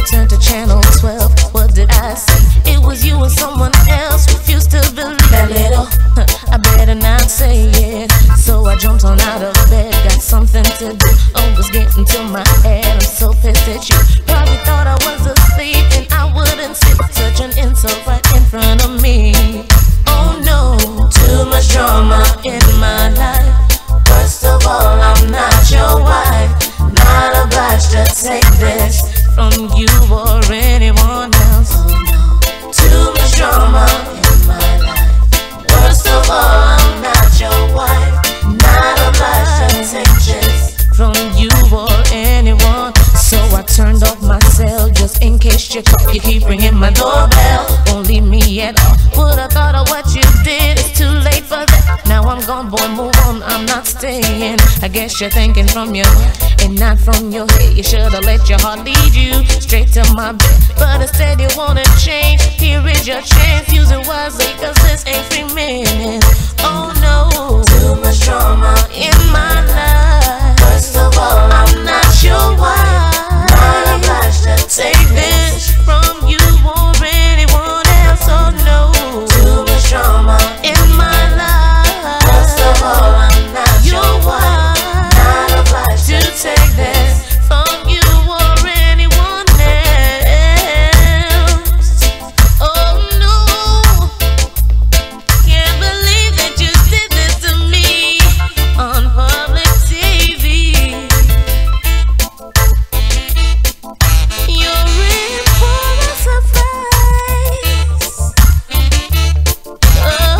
turned to channel 12. What did I see? It was you and someone else. Refused to believe that little. I better not say it. So I jumped on out of bed, got something to do. Oh, was getting to my head. I'm so pissed at you. Probably thought I was asleep and I wouldn't sit. Such an insult right in front of me. Oh no, too much drama in my life. First of all, I'm not your wife. Not obliged to take this from you or anyone else. Oh no, too much drama in my life. First of all, I'm not your wife. Not obliged to take this from you or anyone. So I turned off my cell just in case you call. You keep ringing my doorbell, won't leave me at all. Would've thought of what you did, it's too late for that. Now I'm gone, boy, move on, I'm not staying. I guess you're thinking from your heart and not from your head. You should've let your heart lead you straight to my bed, but instead you wanna change. Here is your chance, use it wisely, cause this ain't 3 minutes. Oh no, too much drama in my life. First of all, I'm not your wife. Not obliged to take this from you or anyone else. Oh no, too much drama in my life. First of all, I'm not your wife. Not obliged to take this from you or anyone else. Oh no, can't believe that you did this to me on public TV. You're in for a surprise. Oh,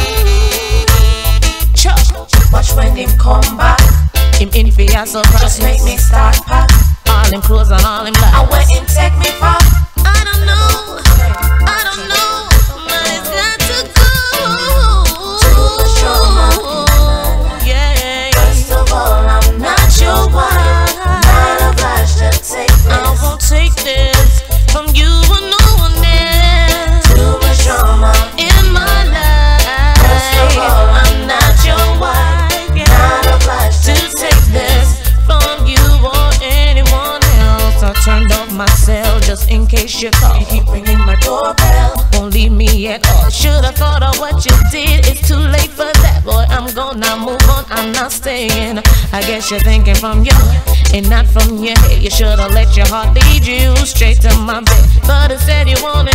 Chuck, watch when him come back. Him in for your surprise. Just make me start pack. All him clothes and all him lights. I went and take me from. I don't know, but it's got to go. Too much drama. Yeah. First of all, I'm not your wife. Not obliged to take this. I won't take this from you or no one else. Too much drama in my life. First of all, I'm not your wife. Not obliged to take this from you or anyone else. I turned off my cell just in case you call. You keep ringing my doorbell, won't leave me at all. Should've thought of what you did, it's too late for that. Boy, I'm gonna move on, I'm not staying. I guess you're thinking from your and not from your head. You should've let your heart lead you straight to my bed, but instead you wanna